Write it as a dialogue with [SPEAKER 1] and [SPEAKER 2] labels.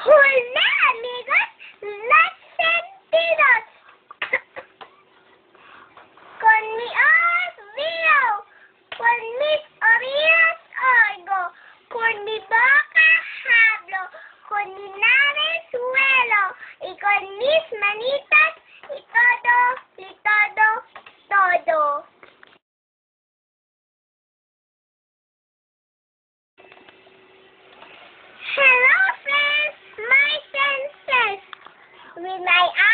[SPEAKER 1] Hola, amigos, las sentidos. Con mi oído, con mis oídos oigo, con mi boca hablo, con mi nariz huelo, y con mis manitas y todo. Hello, friends, my senses. With my